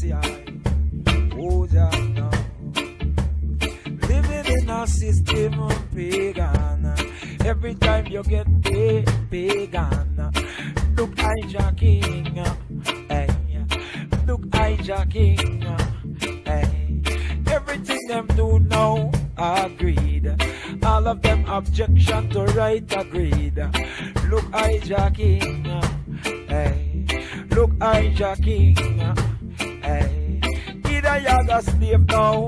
mercy, I. Oh, Jah, no. Living in a system of pagan. Every time you get pagan. Look, I Jah King. Hey. Look, I Jah King. Hey. Everything them do now, agreed. All of them objection to right agreed. Look, I Jah King. Hey. Look, I Jah King. Hey. Either you're the slave now,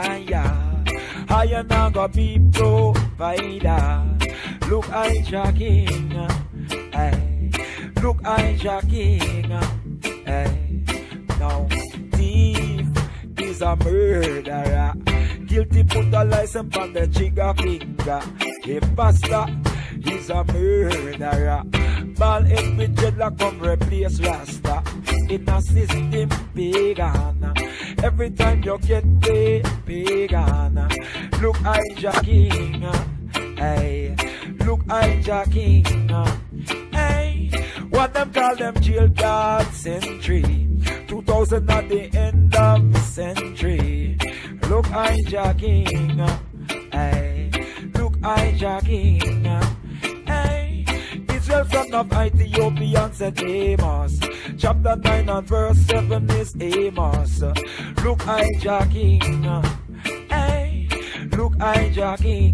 I am not gonna be provider. Look, I Jah King. Hey. Look, I Jah King. Hey. Now, thief is a murderer. Guilty put the license on the trigger finger. Imposter is a murderer. Ball head with dreadlock come replace Rasta. In a system pagan. Every time you get pagan. Look, I Jah King. Hey. Look, I Jah King. Hey. What them call them jail guard century. 2000 at the end of the century. Look, I Jah King. Hey. Look, I Jah King. Hey. Israel son of Ethiopian said Amos. Chapter 9 and verse 7 is Amos. Look, I Jah King. Hey. Look, I Jah King.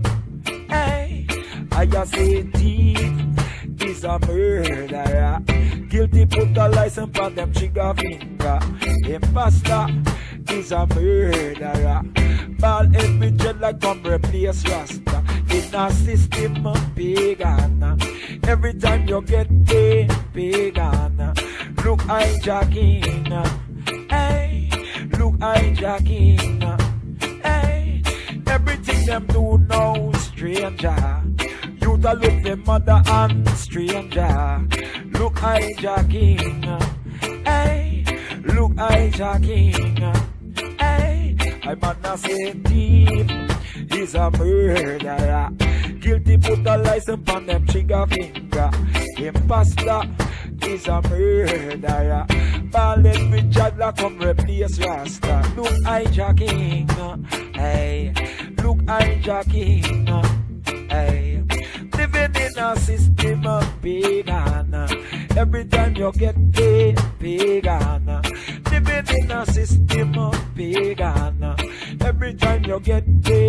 Hey. I say thief is a murderer. Guilty put the license on them trigger finger. Imposter is a murderer. Ball head with dreadlock come replace Rasta. In a system of pagan. Every time you get pagan. Look, I Jah King. Hey. Look, I Jah King. Hey. Everything them do now, stranger. You to look the mother and stranger. Look, I Jah King. Hey. Look, I Jah King. Hey. I man not say thief is a murderer. Guilty put the license on them trigger finger. Imposter is a murderer. Ballin with dreadlock come replace Rasta. Look, I Jah King. Hey. Look, I Jah King. Hey. Living in a system of pagan. Every time you get pagan. Living in a system of pagan. Every time you get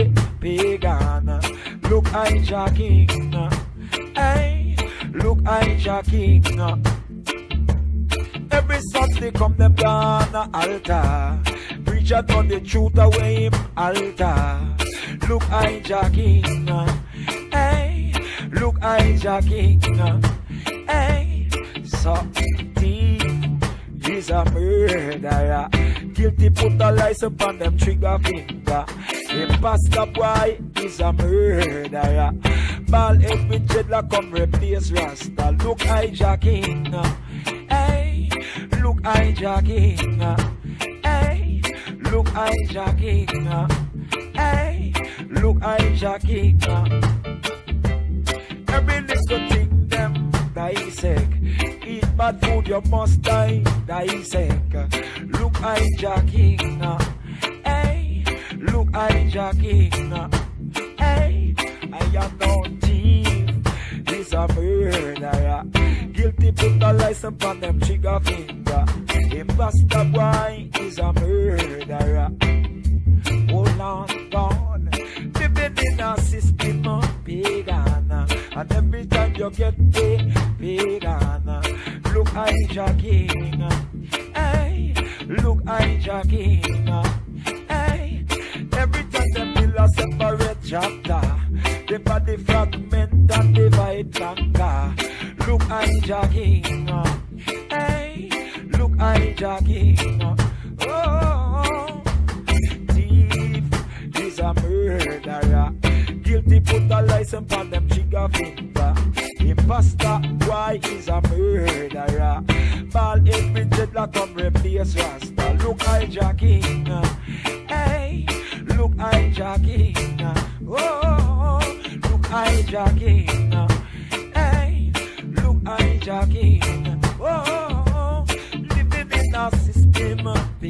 pagan. Look, I Jah King. Hey. Look, I Jah King. Every Sunday come them down the altar. Preacher turn the truth away him altar. Look, I Jah King. Hey. Look, I Jah King. Hey. So thief is a murderer. Guilty put the license on them trigger finger. Imposter boy is a murderer. Ball head with dreadlock come replace Rasta. Look, I Jah King. Hey. Look, I Jah King. Hey. Look, I Jah King. Hey. Look, I Jah King. Every little thing them dissect. Eat bad food you must dissect. Look, I Jah King. Hey. Look, I Jah King. Hey. I am no thief. He's a murderer. Guilty put the license on them trigger finger. Imposter boy is a murderer. Hold on, God. Living in a system of pagan. And every time you get pagan. Look, I Jah King. Hey. Look, I Jah King. Hey. Every time them build a separate chapter. The body fragment and divide conquer. Look, I Jah King. Hey. Look, I Jah King. Oh. Thief is a murderer. Guilty put the license on them trigger finger. Imposter boy is a murderer. Ball head with dreadlock come replace Rasta. Look, I Jah King. Hey. Look, I Jah King. Oh. Look, I Jah King. Hey. Look, I Jah King. Oh. Living in a system of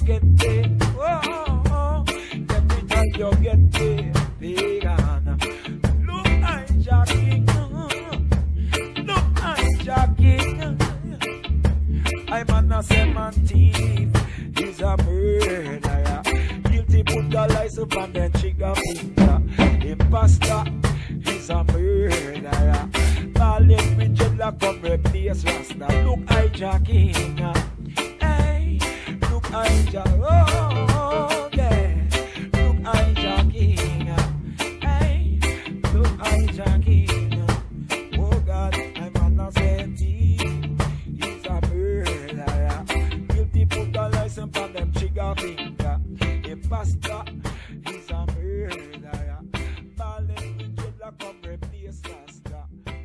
get paid. Oh, every time you get paid, pagan. Look, I jacking. Look, I jacking. I'm an assessment thief. He's a murderer. Guilty put the license on the trigger finger. Imposter. He's a murderer. Call it with dreadlock come replace Rasta. Look, hijacking. Hey, look, hijacking. Oh, yeah. Look, hijacking. Hey, look, hijacking. Oh, God, I'm an innocent. He's a murderer. Guilty put the license on them trigger finger. Imposter. He's a murderer. Call it with dreadlock come replace Rasta.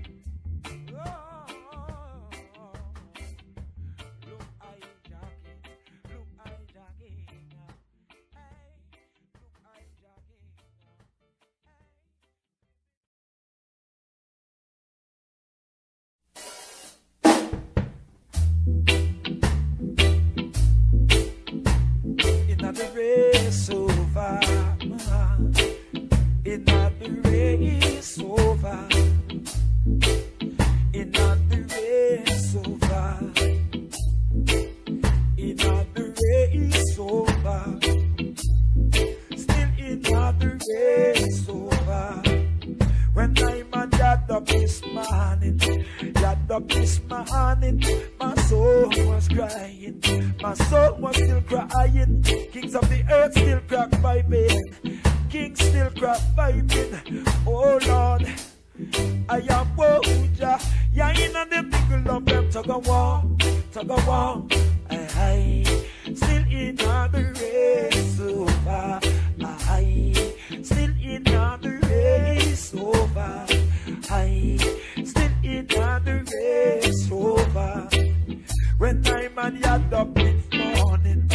The race over, in the race over, in the race over, in the race over, still in the race over. When I'm a got up this morning, my soul was crying, my soul was still crying. Kings of the earth still crack vibing, kings still crack vibing. Oh Lord, I am Woja, yeah, in the middle of them tug of war. I still in the race over, I still in the race over, I still in the race over. When I'm on yard up this morning,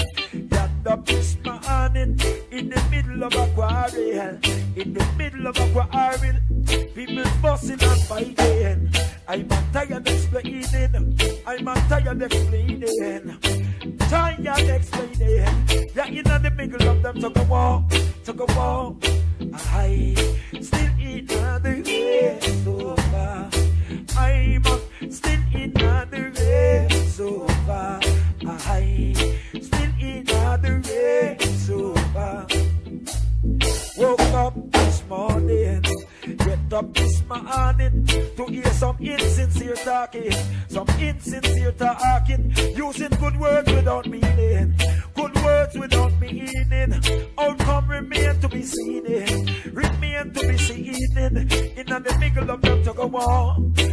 in the middle of a quarrel, people fussing and fighting. I'm tired explaining, tired explaining. Yeah, in the middle of them tug of war. I still in the race over. I'm still in the race over. I still in the race over. Woke up this morning, get up this morning to hear some insincere talking, using good words without meaning, outcome remain to be seen, in the middle of the tug of war.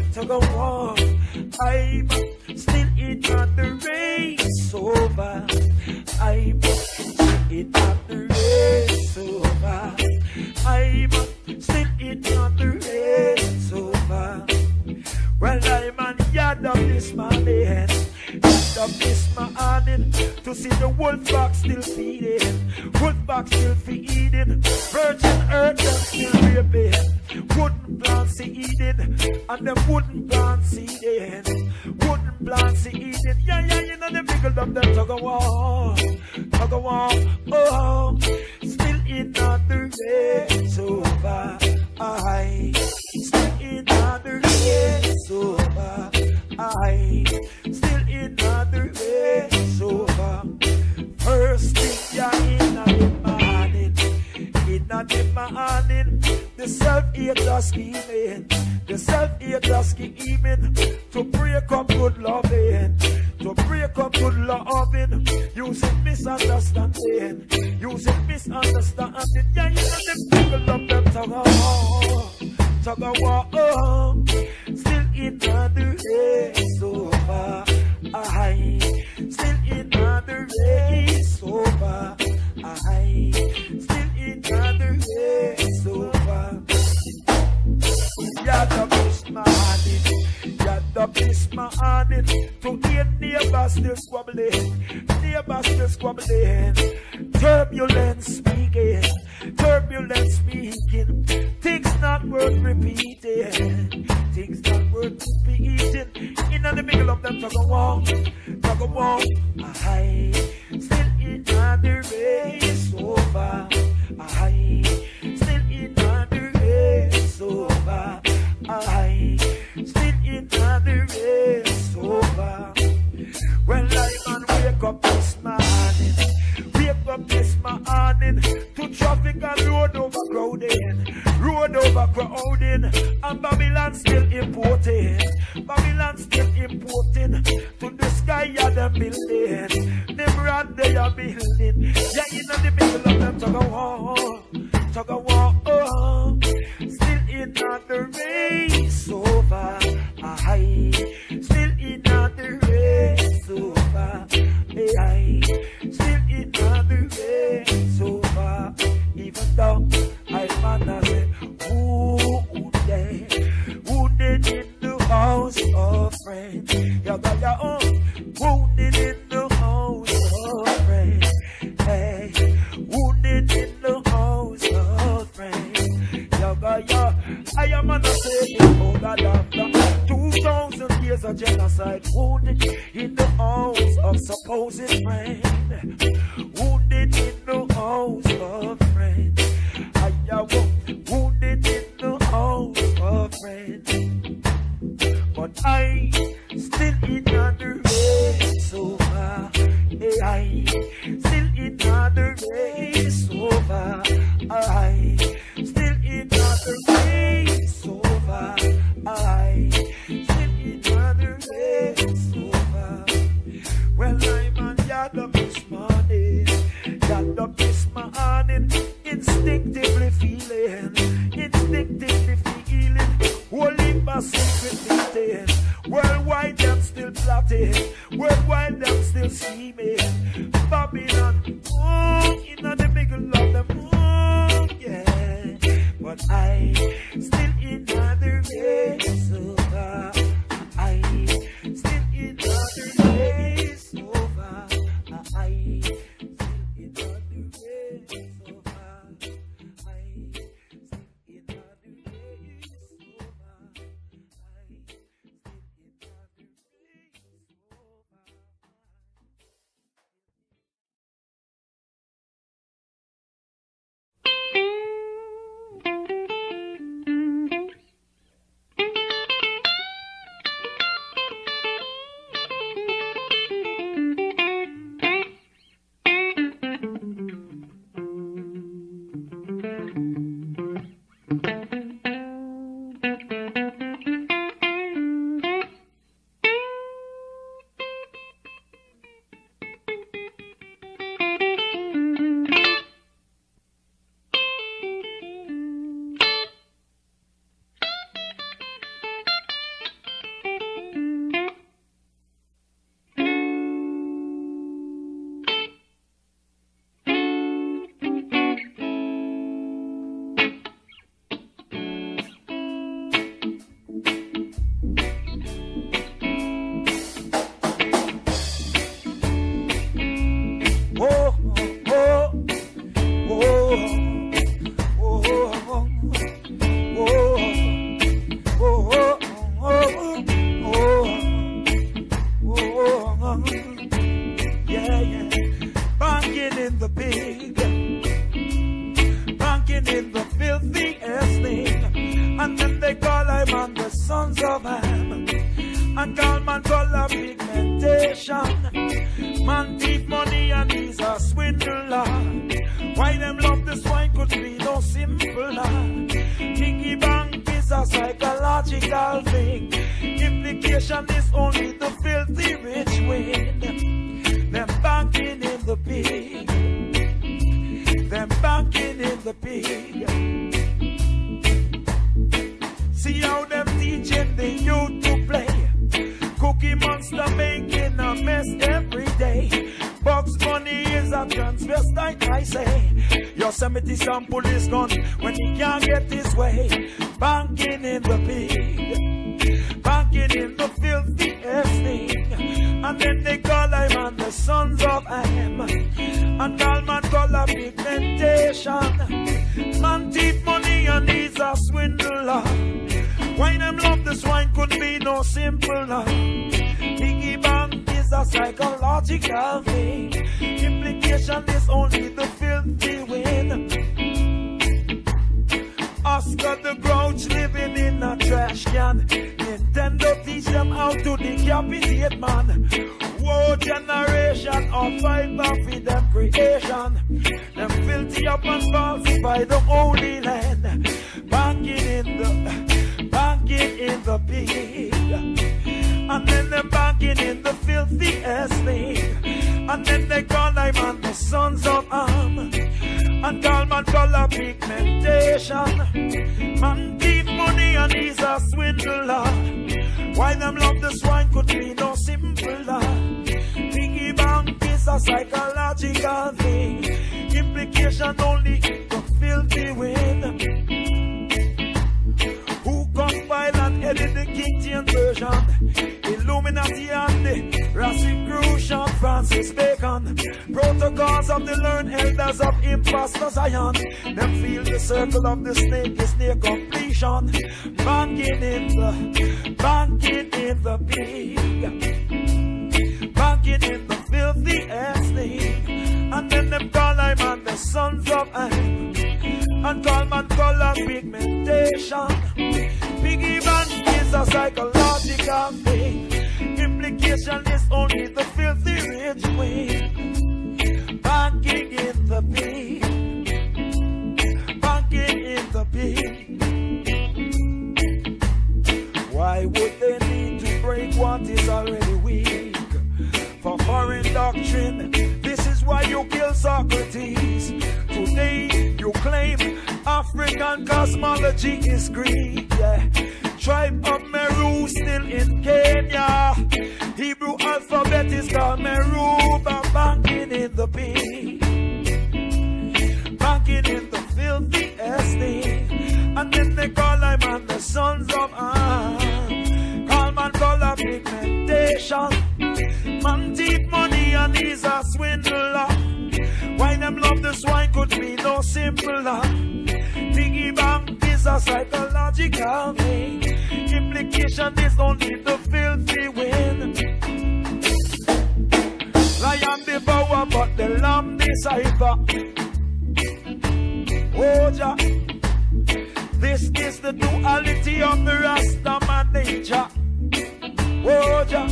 I'm still in the race over. I'm still in the race over. I'm still in the race over. Well, I'm on yard of this morning, to see the wolf pack still feeding, virgin earth them still raping, wooden plant seeding, and them wooden plant seeding, yeah, you know the middle of them tug of war, oh, still in the race over, I still in the race over, I still in the race over. First thing you're in the morning, the self-hater scheming, to break up good loving, using misunderstanding, yeah, you know the people of them tug of war, still in the race over, I still in the race over, I still in the race over. Yard up this morning, to hear neighbors still squabbling, turbulence speaking, things not worth repeating, in the middle of them tug of war, I still in the crowding, and Babylon still importing. Babylon still importing. To the sky, yeah, them building. Them rod, they are building. Yeah, in the middle of them, tug of war. Tug of war, oh. Still in the race over. Aye. Still in the race over. Aye. Still in the race over. Even though I wanna say, wounded in the house of friends. You got your own wounded in the house of friends. Hey, wounded in the house of friends. You got your, I am gonna say, oh God, after 2,000 years of genocide, wounded in the house of supposed friend. Wounded in the house of friends. I am wounded in the house of friends. But I still in the race over. I still in the race over. I still in the race over. I still in the race over. Well, I'm on yard this morning. Yard this morning. Instinctively feeling. Instinctively feeling. Holy my secret meeting. Worldwide them still plotting. Worldwide them still scheming. Babylon, oh, in the middle of them, oh, yeah. But I still in the race over. I still in the race over. I still in the race over. Sample is gone when he can't get his way. Banking in the pig, banking in the filthiest thing. And then they call him on the sons of Ham. And all man call a pigmentation. Man thief money and he's a swindler. Why them love the swine could be no simpler. Piggy bank is a psychological thing. Implication is only the filthy win. Oscar the Grouch living in a trash can. Nintendo teach them how to decapitate man. Whoa, generation of fiber for them creation. Them filthy up and falsify the holy land. Back banking in the pig. And then they're banking in the filthiest thing. And then they call them on the sons of Ham. And call man color pigmentation. Man thief money and he's a swindler. Why them love the swine could be no simpler. Piggy bank is a psychological thing. Implication only the filthy win. Who compiled and edit the King James Version? Illuminati and the Rosicrucian, Francis Bacon. Protocols of the learned elders of imposter Zion. Them feel the circle of the snake is near completion. Banking in the pig. Banking in the filthy thing. And then them call I'm on the sons of Ham. And call man color pigmentation. Piggy bank is a psychological thing. Implication is only the filthy rich wing. Banking in the pig. Banking in the pig. Why would they need to break what is already weak? For foreign doctrine, this is why you kill Socrates. Today you claim African cosmology is Greek, yeah. Tribe of Meru still in Kenya. Hebrew alphabet is called Meru, but banking in the pig. Banking in the filthiest thing. And then they call them on the sons of Ham. Call man color pigmentation. Man deep money and he's a swindler. Why them love the swine could be no simpler. Piggy bank is a psychological thing. Implication is only the filthy win. Lion devour but the lamb decipher. Oh Jah, this is the duality of the Rasta man nature. Oh Jah,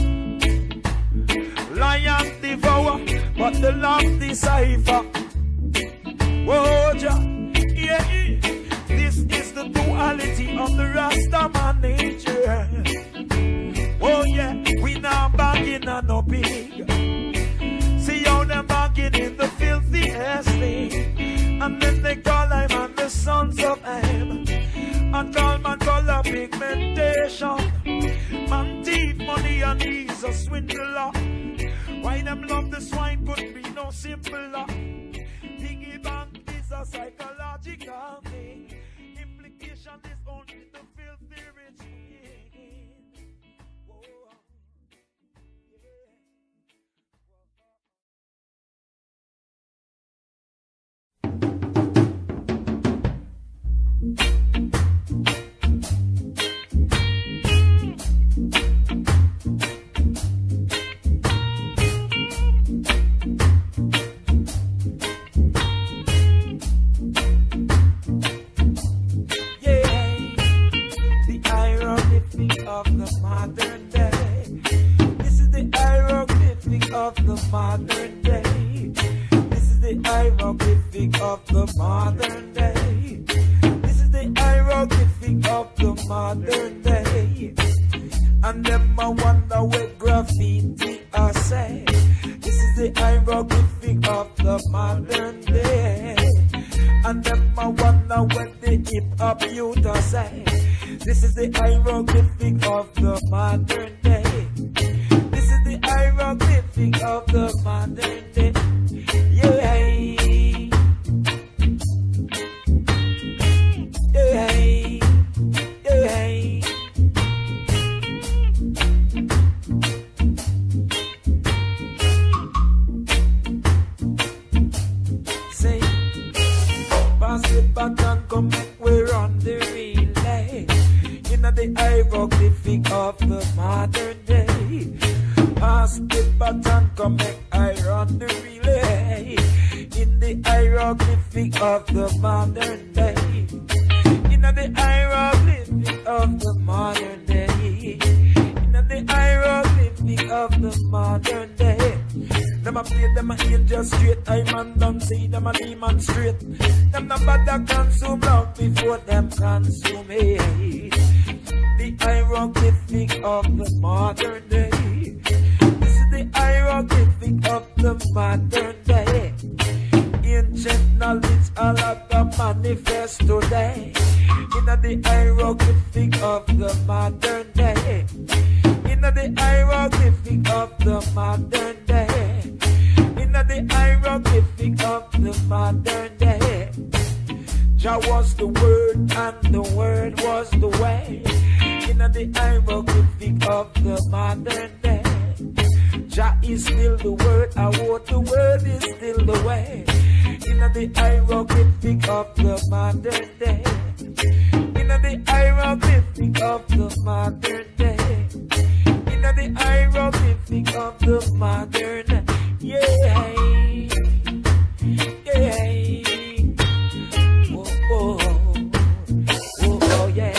lion devour but the lamb decipher. Oh Jah, yeah, this is the duality of the Rasta man nature. Oh yeah, we now banking on no pig. See how them banking in the filthiest thing. And then they call them on the sons of Ham. And call man color pigmentation. Man thief money and he's a swindler. Why them love the swine could be no simpler. Piggy bank is a psychological thing. Implication is only the filthy rich. Of the modern day. This is the hieroglyphic of the modern day. This is the hieroglyphic of the modern day. This is the hieroglyphic of the modern day. And them I wonder what graffiti I say. This is the hieroglyphic of the modern day. And them I wonder what the hip hop youth I say. This is the hieroglyphic of the modern day. This is the hieroglyphic of the modern day. Yeah. Yeah. Yeah. Say, pass it back and come back, we're on the relay. The hieroglyphic of the modern day. Pass the baton, come make I run the relay. In the hieroglyphic of the modern day. In the hieroglyphic of the modern day. In the hieroglyphic of the modern day. Them a play them a angel straight. I man don't see them a demon straight. Them no bother consume love before them consume hate. The hieroglyphic of the modern day. This is the hieroglyphic of the modern day. Ancient knowledge all of the manifest today. In the hieroglyphic of the modern day. In the hieroglyphic of the modern day. In the hieroglyphic of the modern day. Jah was the word and the word was the way. In the hieroglyphic of the modern day. Jah is still the word, I want the word is still the way. In the hieroglyphic of the modern day. In the hieroglyphic of the modern day. In the hieroglyphic of the modern. Yeah. Yeah. Oh, oh, oh, oh, yeah.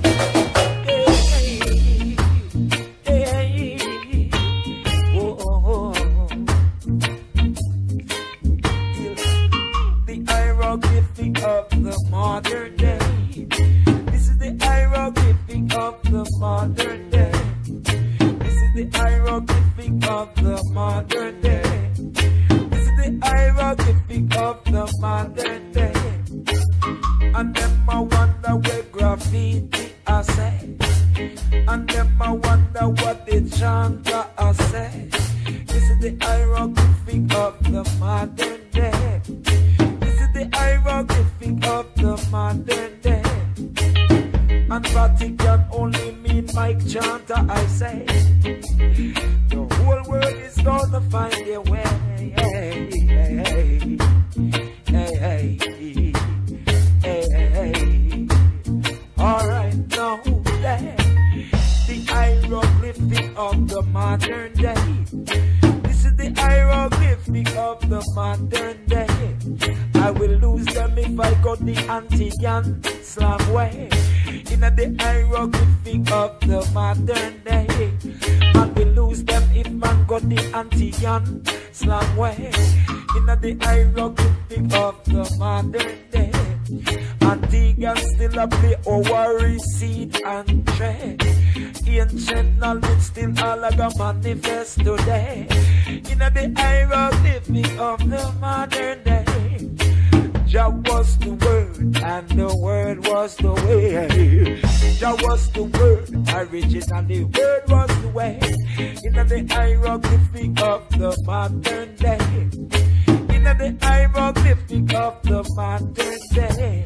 Of the modern day. This is the hieroglyphic of the modern day. This is the hieroglyphic of the modern day. This is the hieroglyphic of the modern day. And them I wonder where graffiti I say. And them I wonder what the chanter I say. This is the hieroglyphic of the modern day. The hieroglyphic of the modern day. And Vatican only mean Mike Chanter, I say. The whole world is gonna find their way. Hey, hey, hey, hey, hey, hey, hey. Alright, now that the hieroglyphic of the modern day. This is the hieroglyphic of the modern day. I will lose them if I go the Antillean slam way. In the hieroglyphic of the modern day. And we lose them if man go the Antillean slam way. In the hieroglyphic of the modern day. Antigua still a play Owari seed and trade. Ancient knowledge still all a go manifest today. In the hieroglyphic of the modern day. Jah was the word and the word was the way. Jah was the word, originally word was the way. In the hieroglyphic of the modern day. In the hieroglyphic of the modern day.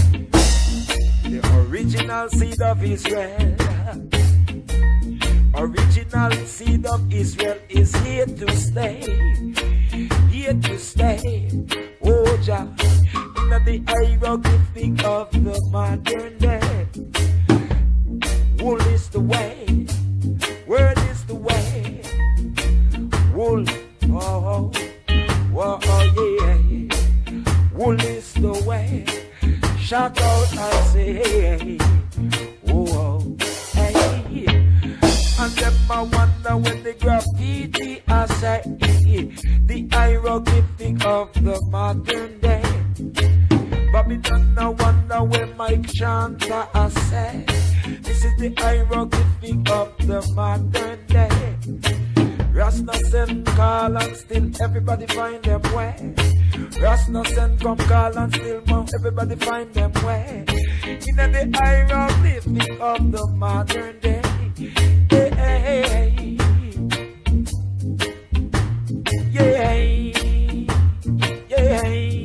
The original seed of Israel. Original seed of Israel is here to stay. Here to stay. Oh Jah. In the hieroglyphic of the modern day. Wool is the way. Word is the way. Wool. Oh, oh, oh yeah. Wool is the way. Shout out, I say. Oh, oh, hey. And them I wonder when the graffiti I say. The hieroglyphic of the modern day. Babylon I wonder when Mike Chanter I say. This is the hieroglyphic of the modern day. Rasta send call and still everybody find them way. Rasta send come call and still everybody find them way. In the hieroglyphic of the modern day. Hey, hey, hey. Yeah, yeah.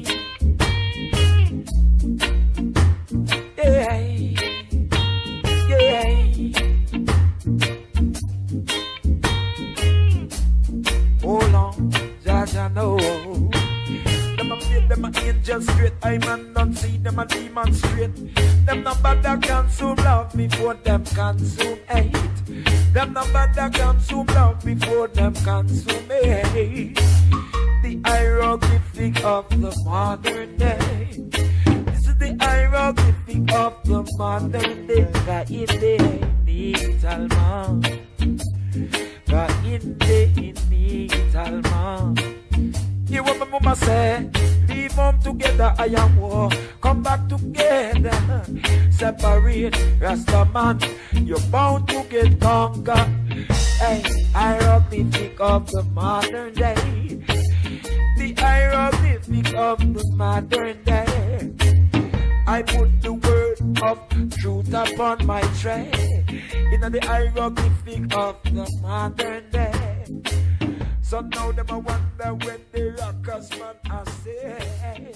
Hold on, Jaja know. Them a play them a angel straight. I man don't see them a demon straight. Them no bother consume love before them consume hate. Them no bother consume love before them consume hate. The hieroglyphic of the modern day. This is the hieroglyphic of the modern day. Digital man. Cause in the man. Hear what my mama say. Leave home together, I am war. Come back together. Separate, Rasta man. You're bound to get conquered. Hey, hieroglyphic of the modern day. The hieroglyphic of the modern day. I put the word of truth upon my tray. In the hieroglyphic of the modern day. So now them I wonder when the rockers man I say.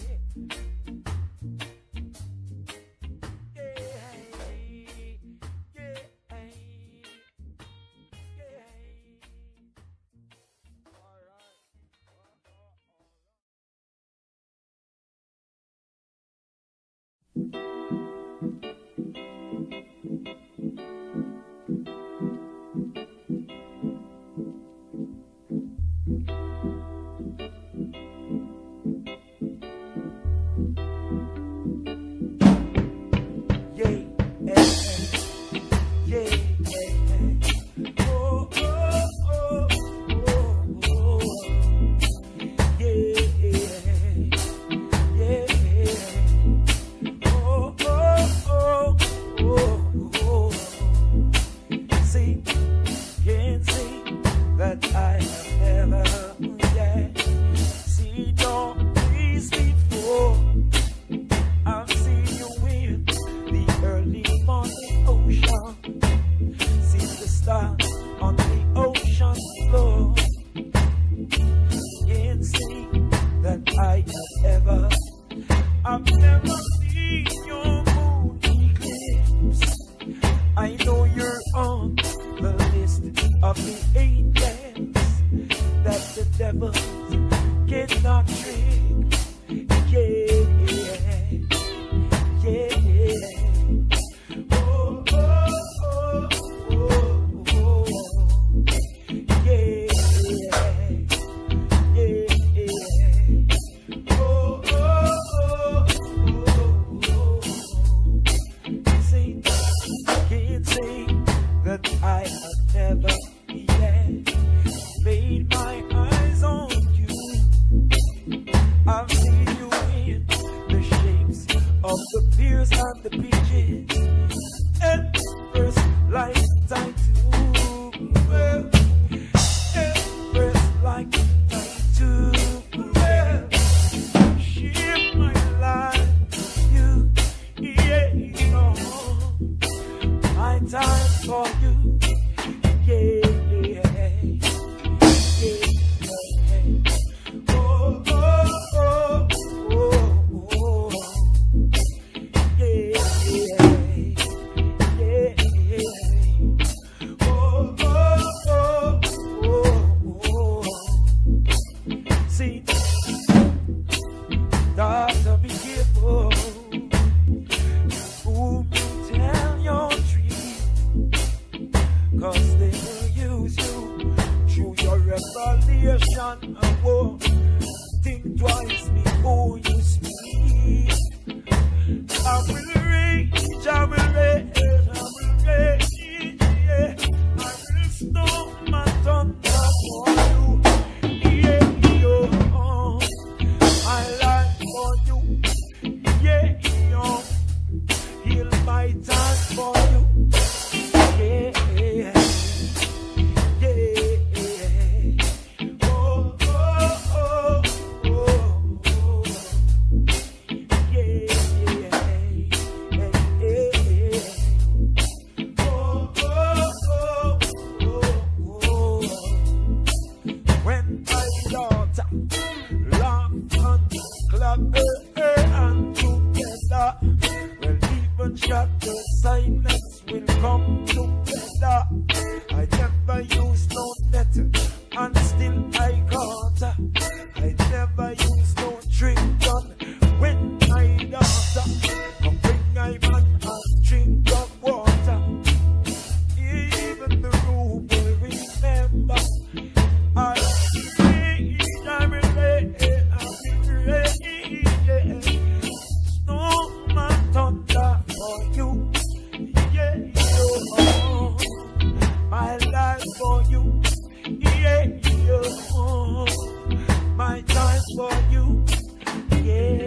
for you. Yeah.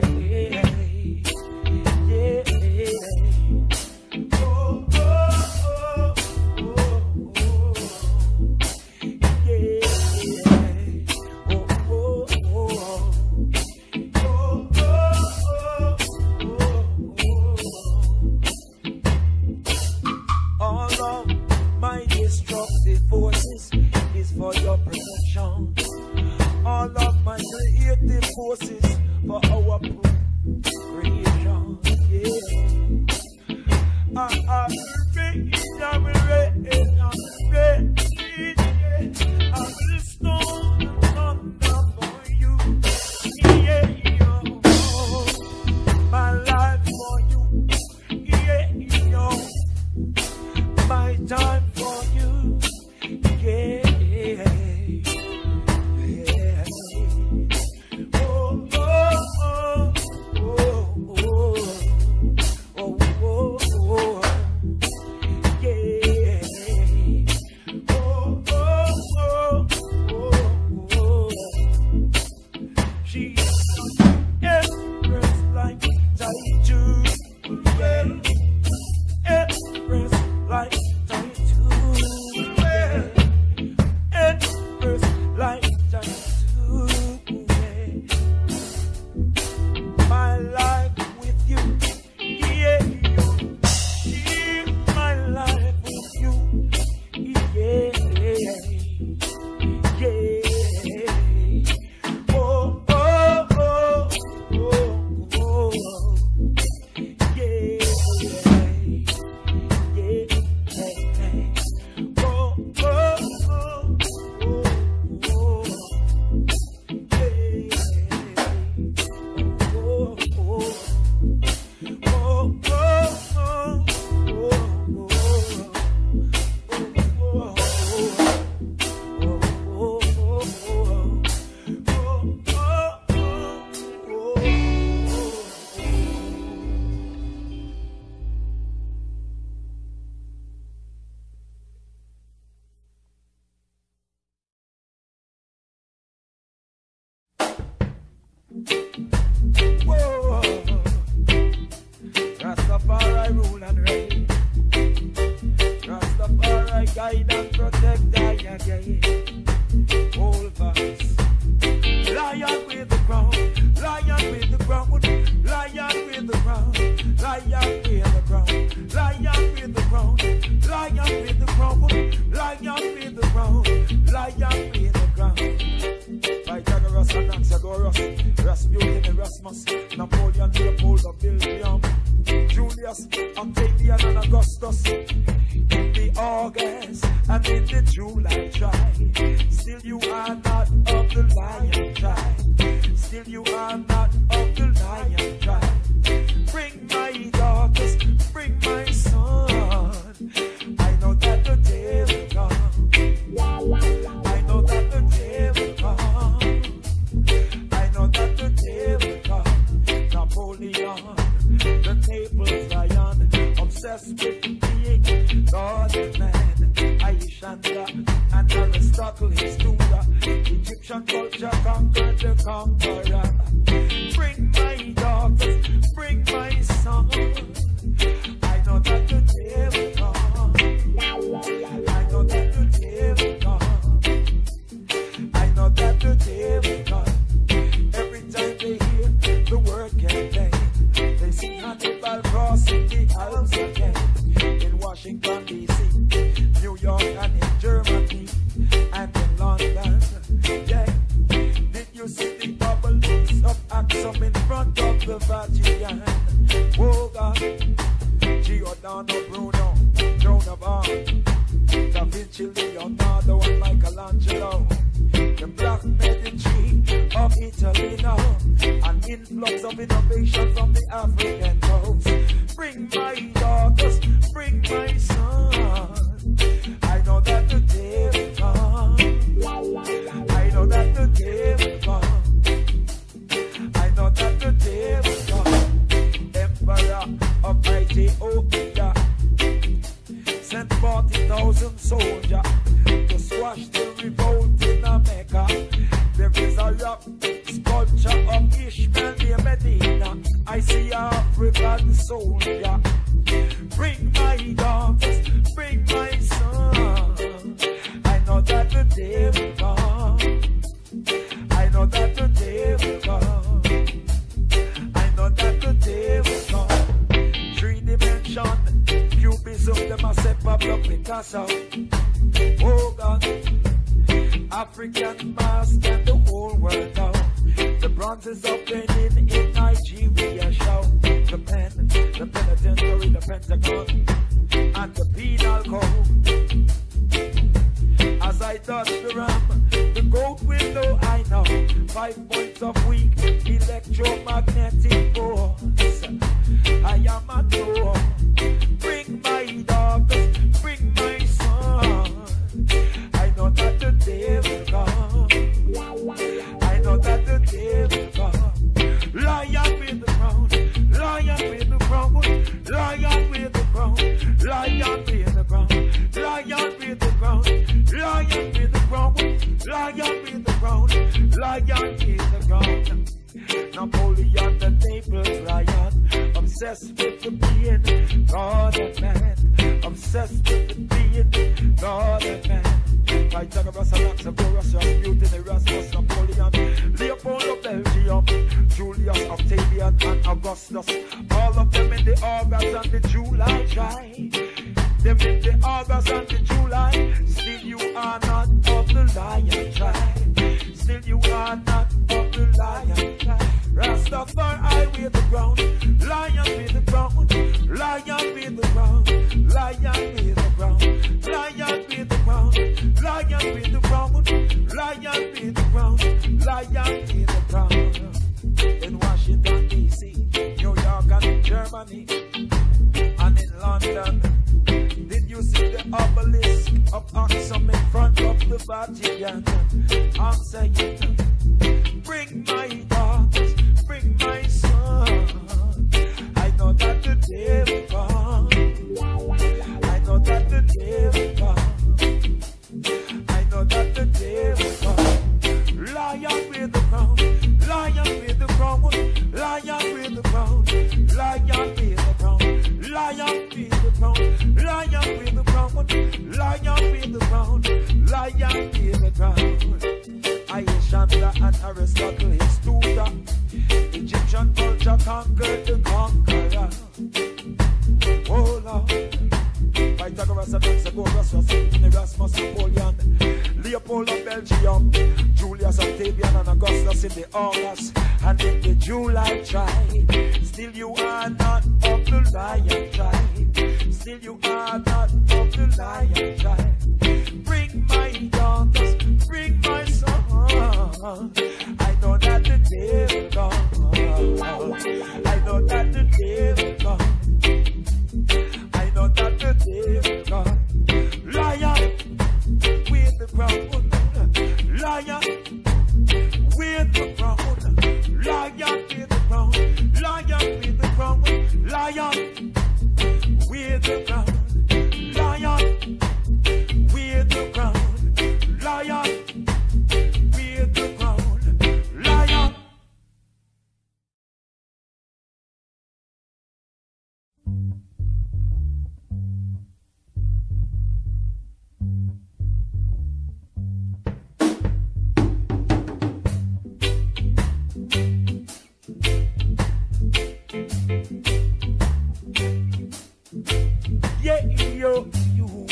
For your protection, all of my creative forces for our creation. Yeah, I will stone and thunder for you. Yeah, my life for you. Yeah, my time for you. Yeah. Whoa, Rastafari rule and reign. Rastafari guide and protect I again. All voice. Lion with the crown, lion with the crown, lion with the crown, lion with the crown, lion with the crown, lion with the crown, lion with the crown, lion with the crown. By Jagaros and Anaxagoras, Rasputin, Erasmus, Napoleon, Leopold of Belgium, Julius, Octavian, and Augustus. In the August and in the July tribe, still you are not of the lion tribe. Still you are not of the lion tribe. Bring my daughters, bring my son. I know that the day will come. I know that the day will come. I know that the day will come. Napoleon, the Naples lion, obsessed with being God and man. Aishanda and Aristotle, his Tudor. Egyptian culture conquered the conqueror. Bring my daughters, bring my son. I know that the day will come. I know that the day will come. I know that the day will come. Every time they hear the word campaign, they see Hannibal crossing the Alps again. In Washington, D.C., New York, and in Germany, and in London. Yeah. Did you see the obelisks of Axum in front of the Vatican? Oh God, Giordano Bruno, Joan of Arc, Da Vinci, Leonardo, and Michelangelo. The Black Medici of Italy now, an influx of innovation from the African coast. Bring my daughters, bring my son. I know that the day will come. I know that the day will come. I know that the day will come. Emperor of Ethiopia sent 40,000 soldiers to squash the revolt in America. There is a rock sculpture Ishmael near Medina, I see African soldier. Bring my daughters, bring my son. I know that the day will come. I know that the day will come. I know that the day will come. 3 dimension, cubism, them a say Pablo Picasso. Oh God, African mask and the whole world now. The bronze is obtained in Nigeria show. The pen, the penitentiary, the Pentagon, and the penal code. As I touch the ram, the gold window I know. 5 points of weak electromagnetic force. I am a door. Bring my daughters, bring my son. I know that the day will come. I know that the day will come. Lion with the crown, lion with the crown, lion with the crown, lion with the crown, lion with the crown, lion with the crown, lion with the crown, lion with the crown. Napoleon the Naples lion, obsessed with the being God and man, obsessed with the being God and man. Pythagoras, Anaxagoras, Rasputin, Erasmus, Napoleon, Leopold of Belgium, Julius, Octavian, and Augustus. All of them in the August and the July try. Them in the August and the July. Still you are not of the lion tribe. Still you are not of the lion tribe. Rastafari with the ground, lion with the ground, lion with the ground, lion with the ground, lion with the ground, lion with the ground, lion with the ground, lion with the ground. In Washington DC, New York and Germany, and in London, did you see the obelisk of Aksum in front of the Vatican? I'm saying, bring my daughters, bring my son. I know that the day will come. I know that the day will come. I know that the day will come. Lion with the crown, lion with the crown, lion with the crown, lion with the crown, lion with the crown, lion with the crown, lion with the crown, lion with the crown. Ayeshanda and Aristotle, his tutor. Egyptian culture conquered the conqueror. Oh Lord. Pythagoras, Anaxagoras, Rasputin, Erasmus, Napoleon, Leopold of Belgium, Julius, Octavian, and Augustus in the August and in the July tribe. Still you are not of the lion tribe. Still you are not of the lion tribe. Bring my daughters, bring my son. I know that the day will come. I know that the day will come. I know that the day will come. Lion with the crown, lion with the crown, lion with the crown, lion with the crown, lion with the crown, lion with the crown, lion. Yeah, yo, you,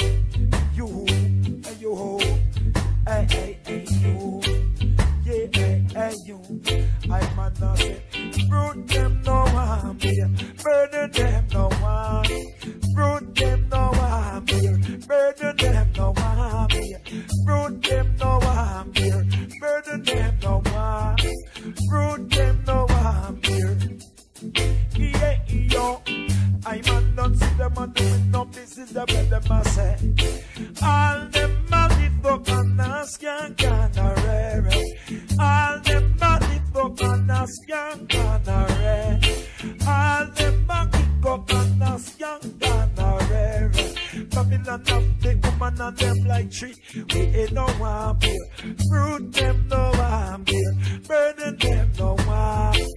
hey, you, yeah, you. I man not say, fruit them no one here, burden them no one, fruit them no one here, burden them no one here, fruit them no one here, burden them no one, fruit them no one here. Yeah, yo. I man don't see them a doing no business, the way them a say. All them a live up and a skank and a rare. All them a live up and a skank and a rare. All them a kick up and a skank and a rare. Babylon up the woman and them like tree. We ain't no one here. Fruit them no one here. Burden them no one.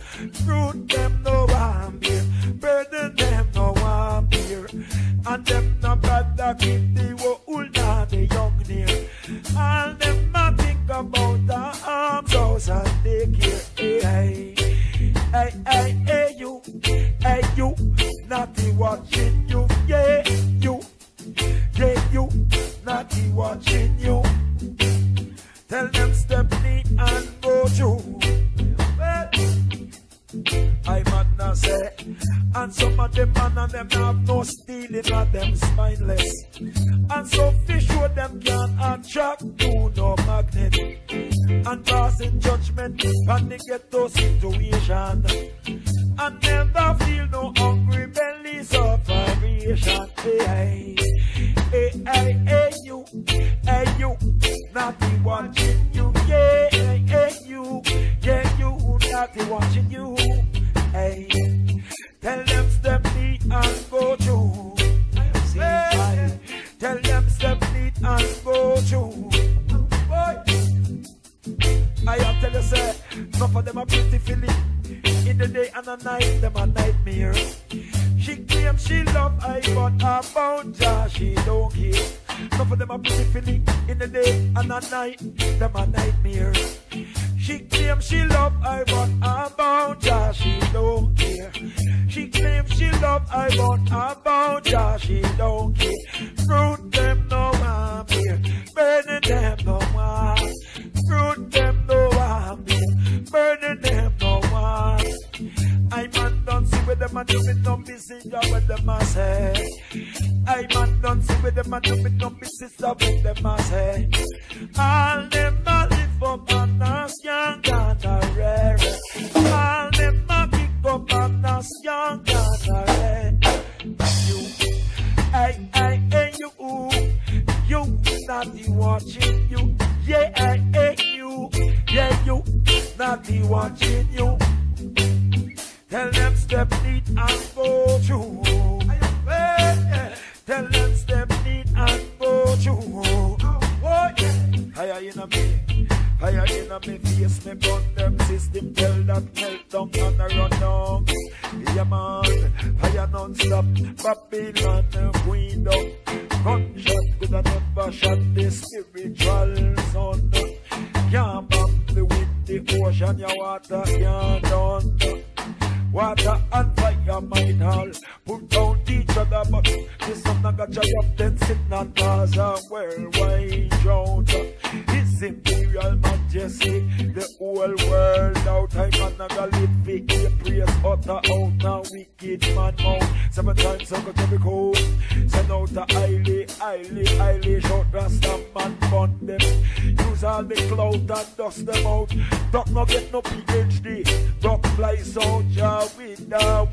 And some of them man and them have no stealing of them spineless. And so fish show them can attract to no magnet. And passing judgment and they get those situation. And never feel no hungry bellies of variation. Hey, hey, hey, hey, you, not be watching you, yeah, hey, you, yeah, you, not be watching you, hey, tell them step neat and go through, hey, tell them step neat and go through, boy, I tell you, say, enough of them are pretty filly, in the day and the night, them a nightmare. She claims she love I, but about her she don't care. Some of them are pretty feeling in the day and the night, them a nightmare. She claims she love I, but about her she don't care. She claims she love I, but about her she don't care. Fruit them no one here, burning them no one. Fruit them no one here, burning them no one. I man don't see with them and do me no business with them I say. I man don't see with them and do me no business with them I say. All them a live up and a young and a rare. All them a kick up and a young and a rare. You not be watching you. Yeah, you not be watching you. Tell them step neat and go through. Tell them step neat and go through. Higher in a me face, me gun them system. Tell that melt down and a run down. Yeah man, fire non-stop. Babylon queen down. Gunshot could have never shot the spiritual sun. Can't bomb the with the ocean, your water can't done. Water and fire might all put down each other, but this sun not got up then sitting and cause a worldwide drought. His imperial majesty, the whole world out. I'm not gonna live for a praise utter out now wicked man mouth. 7 times I got to be cold. Send out the highly short rasta man bun them. Use all the clout and dust them out. Duck no get no PhD. Duck fly soldier without.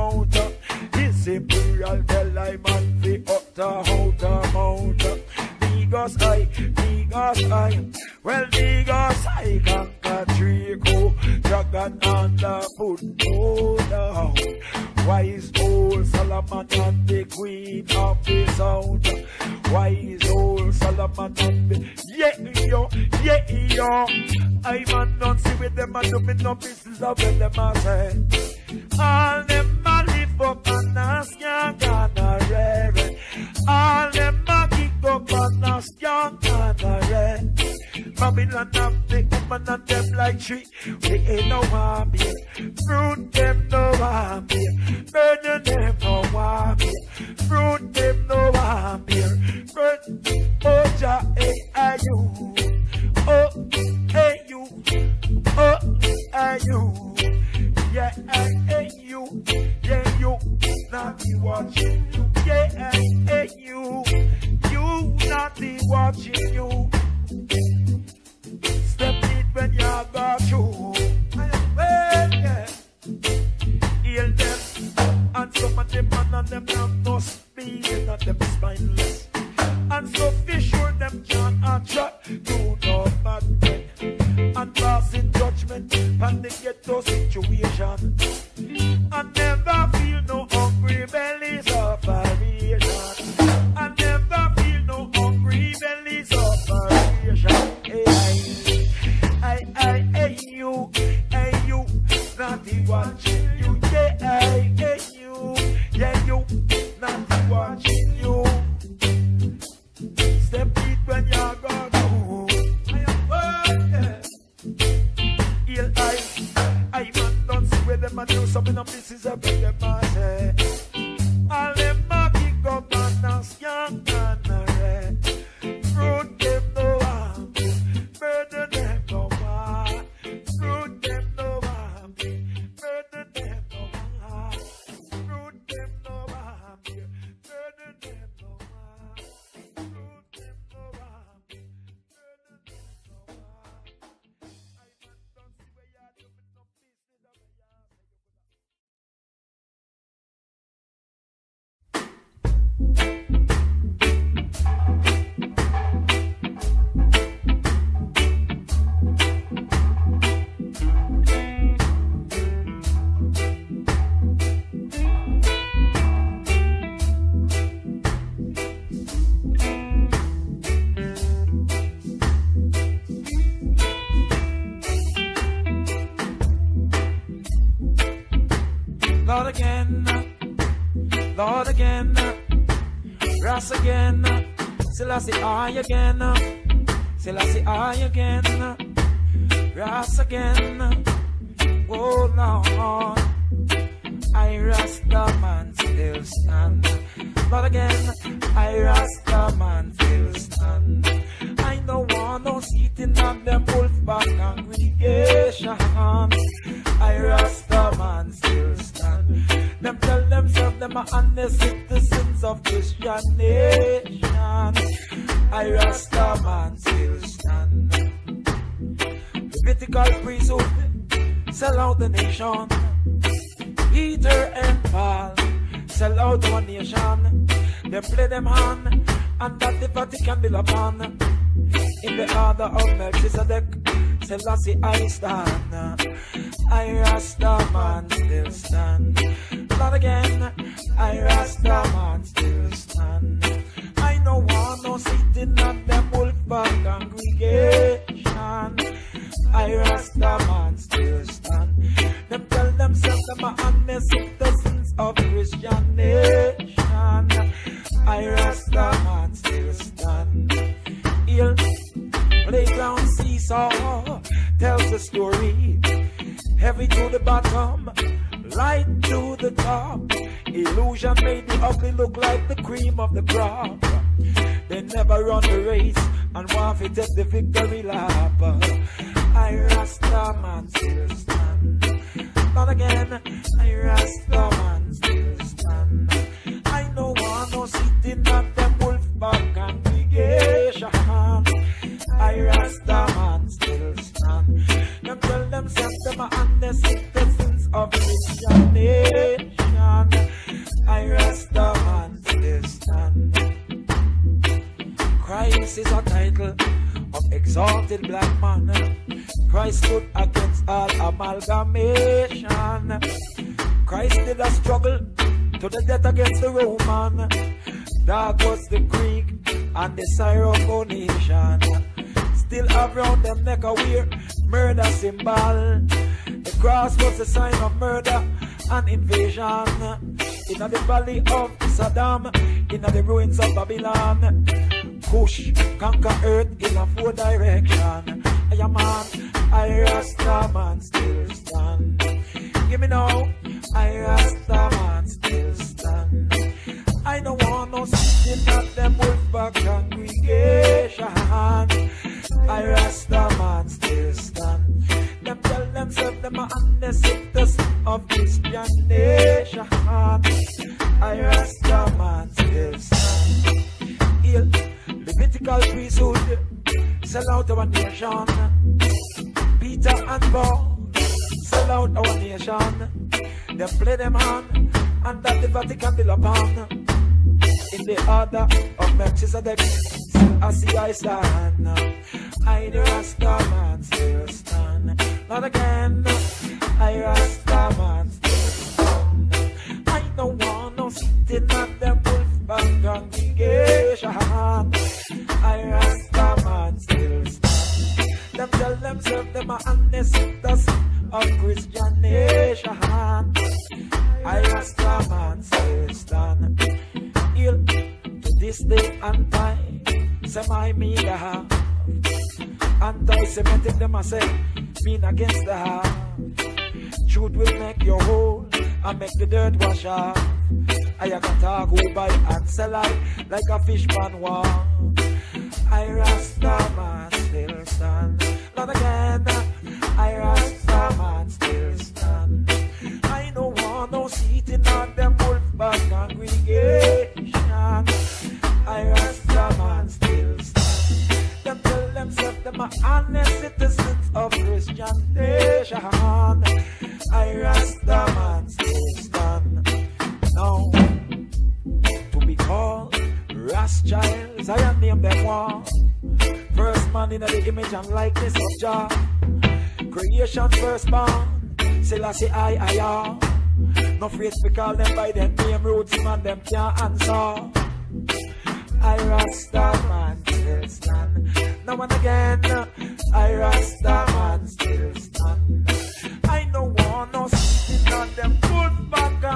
His imperial tell I man fi utter out amount. Because I, well, because I conquer Trico, dragon and the foot go down. Wise old Solomon and the queen of the sound. Wise old Solomon and the, yeah, yo. I man don't see with them and do me no business of what them a say. All them a live up and a skank and a rare. All them a kick up and a skank and a rare. Babylon have the woman and them like tree. We ain't no one here. Fruit them no one here. Burn them no one here. Fruit them no one here. Burn, oh ja, hey, you. Oh, hey, you. Oh, hey, you. Yeah, hey, you. Yeah, you. Not be watching you. Yeah, hey, you. You not be watching you. Step it when you go through. Yeah. Heal them. And some of them man and them have no speed and them spineless. And so be sure them can attract to no bad men. And passing judgment and they get those situations. And never feel no hungry bellies of variation. And never feel no hungry bellies of variation. Hey, you, not the watching you, yeah, you, not the watching you. Step it when you go through. Heal I man don't see where them and do something of this is a bit of my head. All them a pick up and a skank and a red. Fruit them no harm, murder them no harm. Fruit them no harm, murder them no harm. Lord again, Lord again, Ras again, Selassie I again, Selassie I again, Ras again, oh Lord, I Rasta man still stand. Lord again, I Rasta man still stand. I don't want no seating on them Wolfpack congregation. I Rasta man still stand. Them tell themselves them are honest citizens of Christian nation. I Rasta man still stand. Levitical priesthood sell out the nation. Peter and Paul sell out our nation. They play them hand and that the Vatican build upon. In the order of Melchizedek, Selassie I stand. I Rasta man still stand. Not again, I Rasta man still stand. I no want no sitting on them Wolfpack congregation. I Rasta man still stand. Them tell themselves them are honest citizens of Christian nation. I Rasta man still stand. Hill, playground seesaw tells the story. Heavy to the bottom, light to the top. Illusion made the ugly look like the cream of the crop. They never run the race and want to take the victory lap. I Rasta man still stand. Not again, I Rasta man still stand. I no want no sitting at them Wolfpack congregation. I Rasta man still stand. Them tell themselves them are honest citizens of Christian nation. I Rasta man still stand. Christ is a title of exalted black man. Christ stood against all amalgamation. Christ did a struggle to the death against the Roman. That was the Greek and the Syrophoenician. Still around them neck a wear murder symbol. The cross was the sign of murder and invasion. In the valley of Saddam, in the ruins of Babylon, Kush conquer earth in a 4 direction. I am man, I Rasta man still stand. Give me now, I Rasta man still stand. I don't want no sitting at them Wolfpack congregation. I Rasta man still stand. Them tell themselves them are honest citizens of Christian nation. I Rasta man still stand. Heal Levitical priesthood sell out our nation. Peter and Paul sell out our nation. They play them hand and that the Vatican build upon. In the order of Melchizedek, Selassie I stand. I the Rasta man still stand. Not again, I Rasta man still stand. I don't want no sitting at them Wolfpack congregation. I Rasta man still stand. Them tell themselves them are honest citizens of Christian nation. I Rasta man still stand. Heal to this day and time. Semi-media anti-Semitic them I say mean against the heart. Truth will make you whole and make the dirt wash off. I can talk who buy and sell like a fish pan wall. I Rasta man still stand. Not again, I Rasta man still stand. I don't want no seating on them Wolfpack congregation. I Rasta man still stand. Them tell themselves them are honest citizens of Christian nation. I Rasta man still stand. Now, to be called Rothschilds, I am named them one. First man in the image and likeness of Jah. Creation firstborn, Selassie I am. No afraid to call them by them name, roots man them can't answer. I Rasta man still stand. Now and again, I Rasta man still stand. I don't want no sitting on them Wolfpack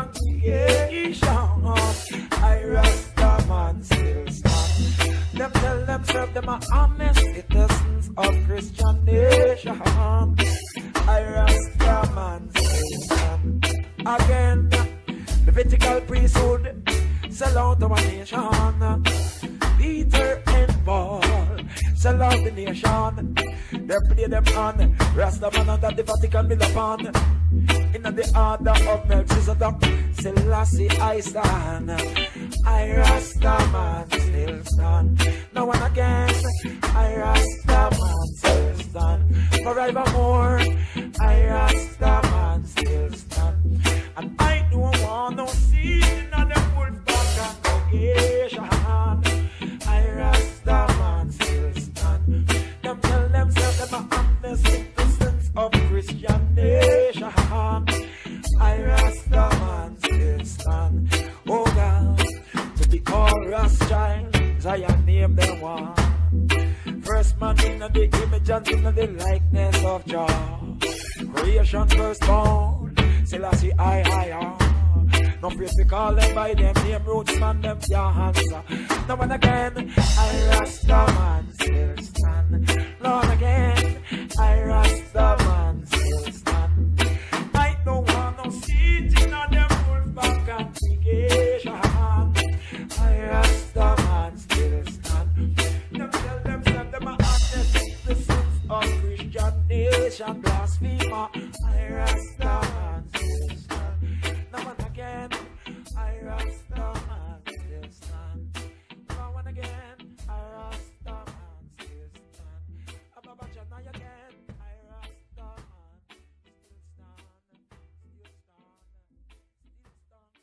honest citizens of Christian nation. I Rasta man station. Again, Levitical priesthood sell out our nation. Peter and Paul sell out the nation. They play them on Rasta man under the Vatican bill upon. In the order of Melchizedek, Selassie I stand. I Rasta man still stand. Now and again, I Rasta man still stand. Forevermore, I Rasta man still stand. And I don't want no seed in the Wolfpack congregation. I Rasta man still stand. Them tell themselves them are honest citizens of Christian nation. I Rasta man still stand. Oh God, to be called Rothschild, Zion name them one. First man in the image and in the likeness of Jah. Creation firstborn, Selassie I. No place to call them by them name roots, man, them can't answer. Now and again, I Rasta man still stand. Lord again, I Rasta man still stand. I don't want no seat in them Wolfpack congregation. I Rasta man still stand. Them tell themselves them are honest citizens of Christian nation. Blasphemer, I Rasta man still stand. Now and again, I Rasta man still stand. Now and again, I Rasta man still stand. Ababa Jana again, I Rasta man still stand. Still stand.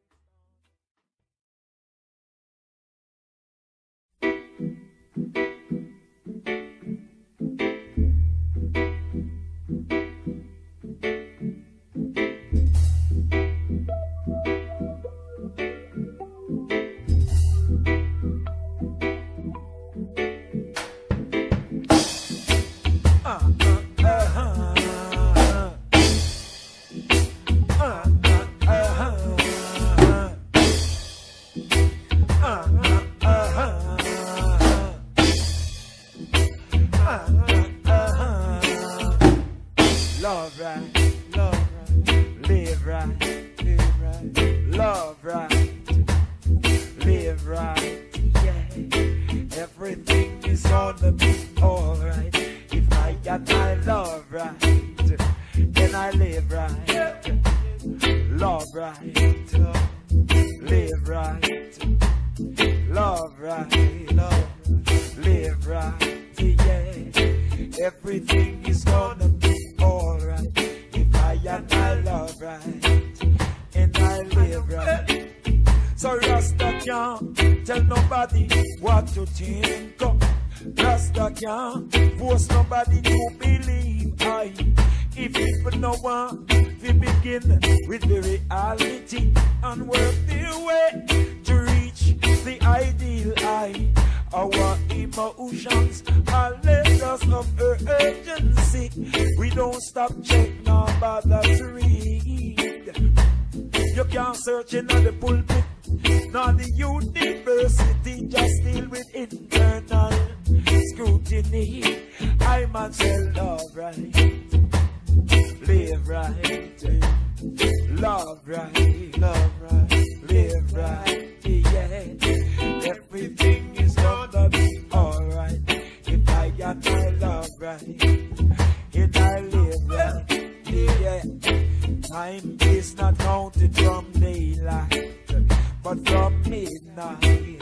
Love right, live right, love right, live right, yeah. Everything is gonna be alright if I and I love right, then I live right, love right, live right, love right, live right, yeah. Everything is gonna be alright if I and I love right and I live right. So Rasta can't tell nobody what to think. Rasta can't force nobody to believe. If people no want to begin with the reality and work their way to reach the ideal our emotions are levels of urgency. We don't stop check nor bother to read. You can't search in the pulpit nor the university, just deal with internal scrutiny. I man say love right, live right, love right, live right, yeah. Everything is gonna be alright if I and I love right, and I live right, yeah. Time is not counted from daylight, but from midnight,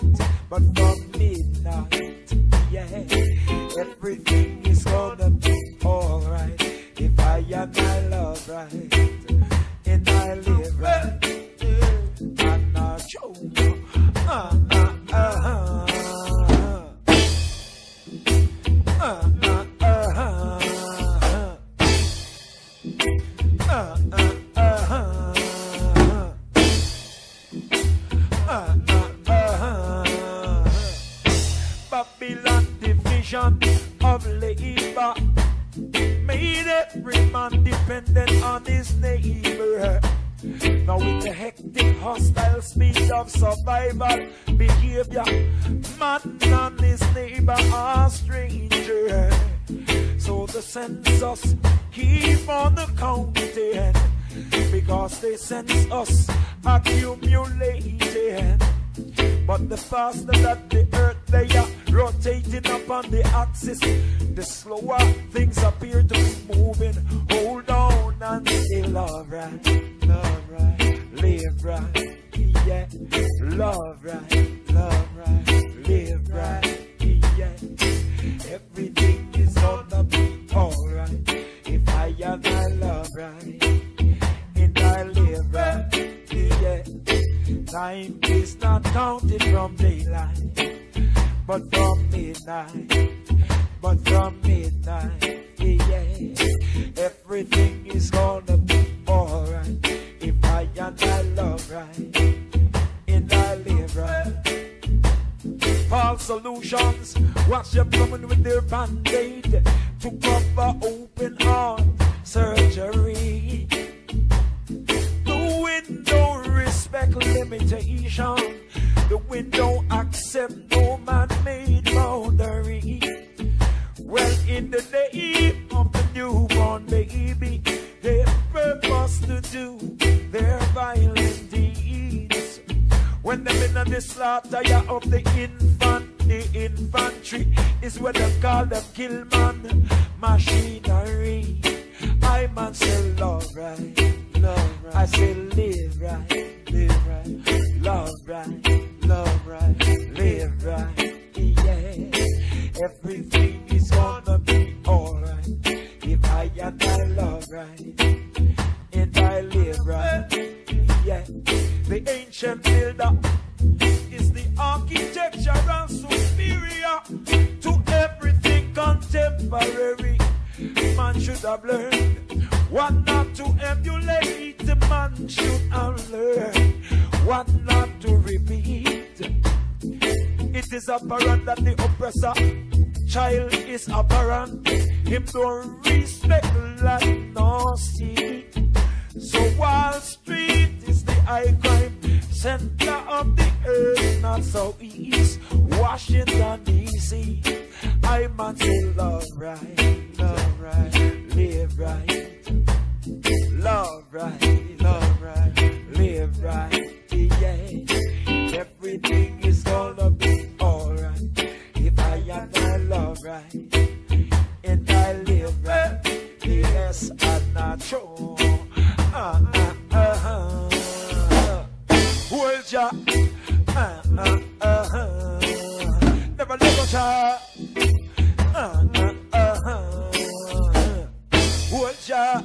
yeah. Everything is gonna be alright if I and I love right, and I live right, and I show Babylon division of labor made every man dependent on his neighbor. Now Now with the hectic, hostile speed of survival behavior, man and his neighbor are stranger. So the census keep on the counting, because they sense us accumulating. But the faster that the earth they are rotating up on the axis, the slower things appear to be moving. Hold on and still alright, love right, live right, yeah. Love right, live right, yeah. Everything is gonna be alright if I and I love right and I live right, yeah. Time is not counted from daylight, but from midnight, yeah. Everything is gonna be alright if I and I love right and I live right. False solutions, watch them coming with their band-aid to cover open heart surgery. The wind don't respect limitation. The wind don't accept no man-made boundary. Well, in the name of the newborn baby, they purpose to do their violent deeds. When them in the slaughter of the infantry is what they call them kill man machinery. I man say love right, I say live right, love right, live right, yeah. Everything is gonna be alright if I and I love right and I live right, yeah. The ancient builder is the architectural superior to everything contemporary. Man should have learned what not to emulate. The man should have learned what not to repeat. It is apparent that the oppressor child is apparent. Him don't respect land nor sea. So Wall Street is the high crime center of the earth, not so east. Washington D.C. I man say love right, live right, love right, live right, yeah. Everything is gonna be alright if I and I love right and I live right. Yes, I'm not sure. Hold ya, never let go, cha. Hold ya,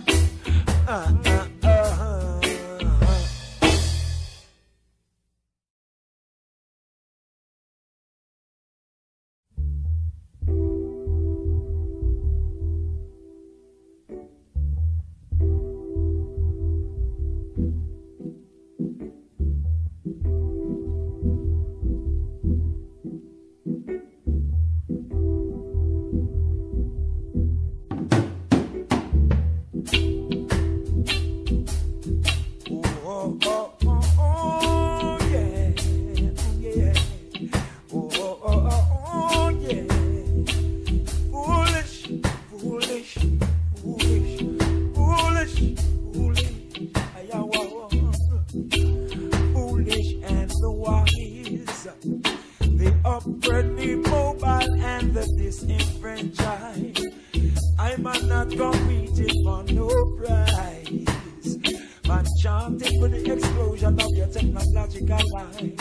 I'm not competing for no prize. Man chanting for the explosion of your technological life.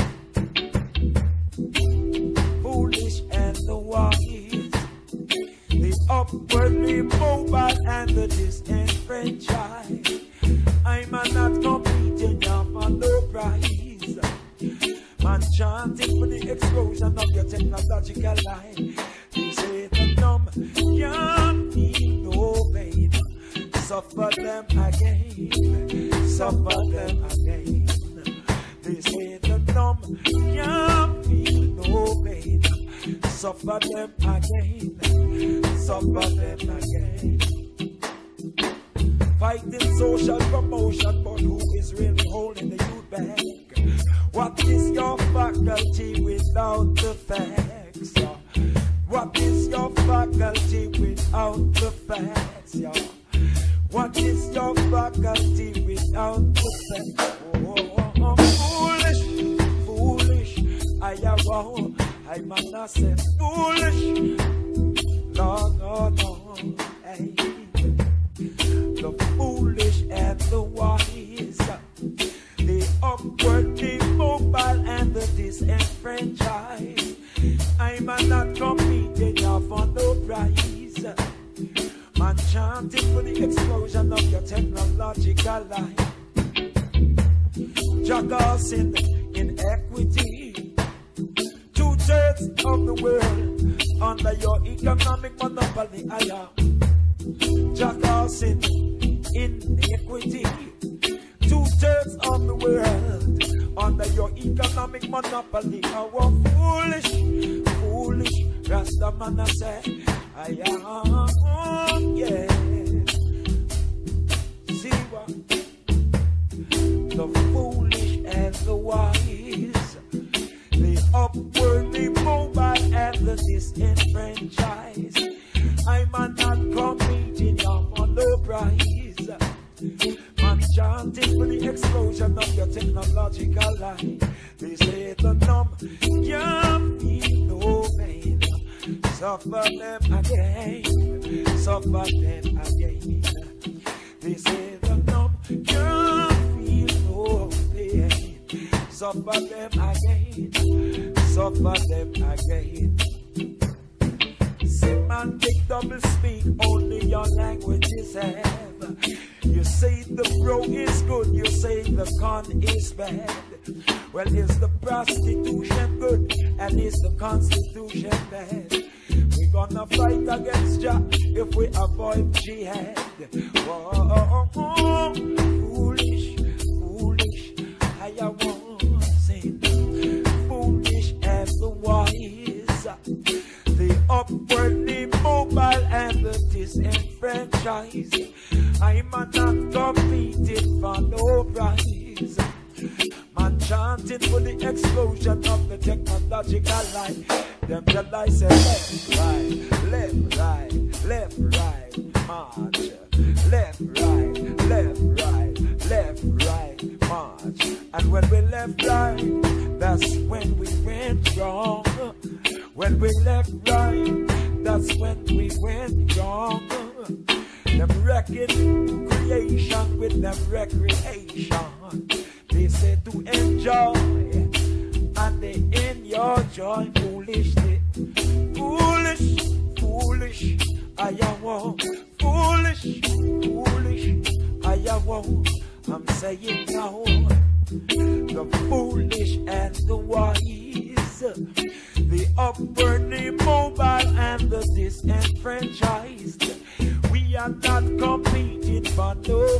Foolish and the wise, the upwardly mobile and the disenfranchised. I'm not competing for no prize. Man chanting for the explosion of your technological life. You say the dumb can't feel no pain. Suffer them again, suffer them again. They say the dumb can't feel no pain. Suffer them again, suffer them again. Fighting social promotion, but who is really holding facts, yo. What is your faculty without the facts? Oh, foolish, foolish. I might not say foolish. No, no, no. Hey. The foolish and the wise, the upward, the mobile, and the disenfranchised. I'm not competing for no prize. Man chanting for the explosion of your technological life. Jackals in equity. 2/3 of the world under your economic monopoly. Jackals in equity. 2/3 of the world under your economic monopoly. Our foolish, foolish Rastaman I say, I am, yeah. See what? The foolish and the wise, the upward, the mobile, and the disenfranchised. I'm not competing for no prize. Man chanting for the explosion of your technological life. They say the numb can't feel no pain. Suffer them again, suffer them again. They say the numb can't feel no pain. Suffer them again, suffer them again. Semantic double speak, only your languages have. You say the bro is good, you say the con is bad. Well, is the prostitution good and is the constitution bad? We're gonna fight against Jah if we avoid jihad. Whoa, foolish, foolish, I won't say foolish and the wise, the upward, the mobile, and the disenfranchised. I'm not competing for no prize. Man chanting for the explosion of the technological life. Them tell I say left, right, left, right, left, right, march. Left, right, left, right, left, right, march. And when we left right, that's when we went wrong. When we left right, that's when we went wrong. Them wrecking creation with them recreation. They say to enjoy, and they in your joy foolishly. Foolish, foolish, I won't. Foolish, foolish, I won't. I'm saying now, the foolish and the wise, the upward, the mobile, and the disenfranchised. We are not competing for no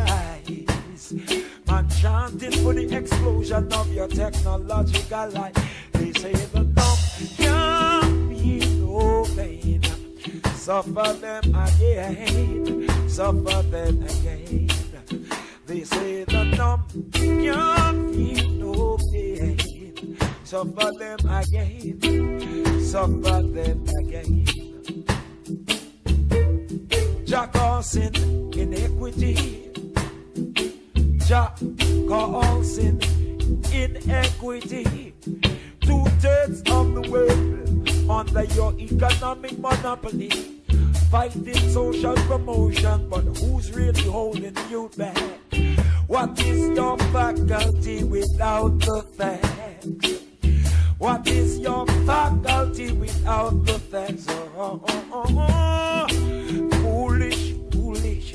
prize. Man chanting for the explosion of your technological life. They say the numb can't be no pain. Suffer them again, suffer them again. They say the numb can't feel no pain. Suffer them again, suffer them again. Jah causing inequity, Jah causing inequity. 2/3 of the world under your economic monopoly, fighting social promotion, but who's really holding you back? What is your faculty without the facts? What is your faculty without the facts? Foolish, foolish,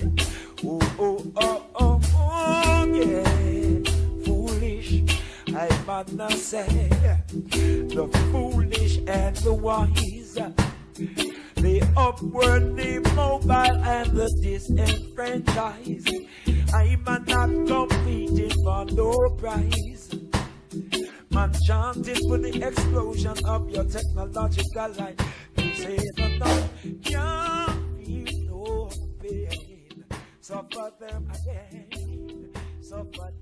yeah, foolish. I might not say the foolish and the wise, the upward, the mobile, and the disenfranchised. I'm not competing for no prize. Man chanting for the explosion of your technological life. You say the no, can't feel no pain. Suffer them again, suffer